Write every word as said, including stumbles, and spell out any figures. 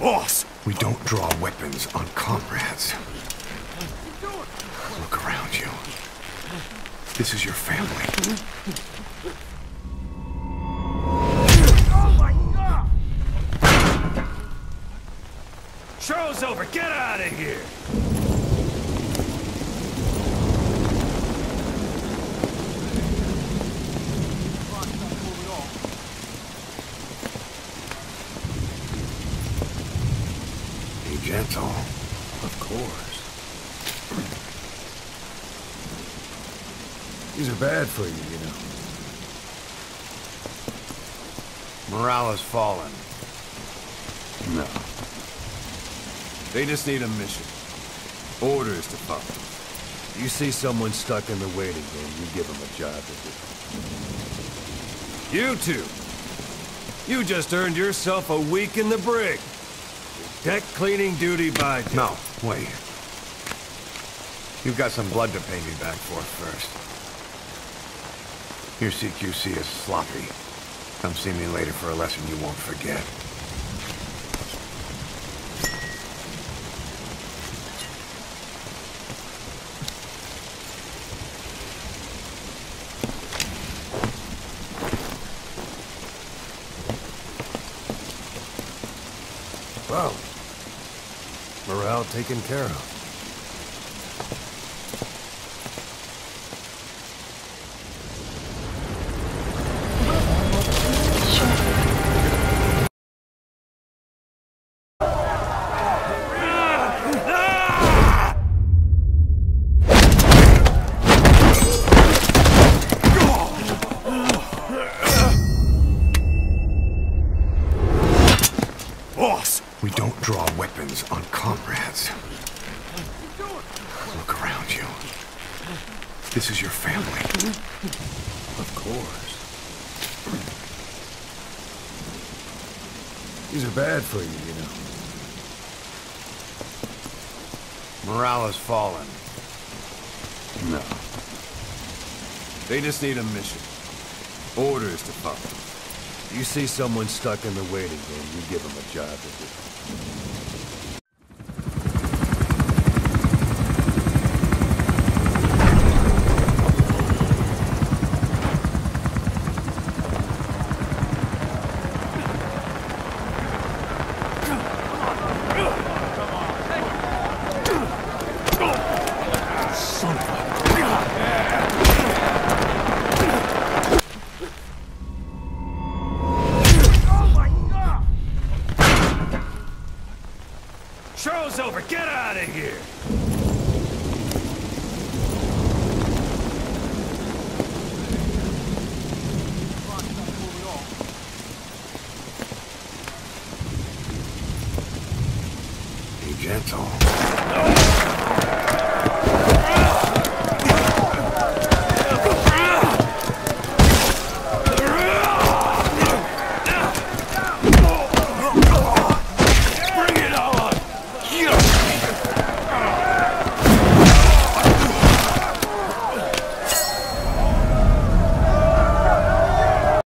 Boss! We don't draw weapons on comrades. Look around you. This is your family. Oh my God! Show's over. Get out of here! Be gentle. Of course. These are bad for you, you know. Morale has fallen. No. They just need a mission. Orders to follow. You see someone stuck in the waiting room, you give them a job to do. You two! You just earned yourself a week in the brig. Deck cleaning duty by day. No, wait. You've got some blood to pay me back for first. Your C Q C is sloppy. Come see me later for a lesson you won't forget. Well, morale taken care of. Boss! We don't draw weapons on comrades. Look around you. This is your family. Of course. These are bad for you, you know. Morale has fallen. No. They just need a mission. Orders to follow. You see someone stuck in the waiting room, you give them a job to do. Show's over. Get out of here! Be gentle.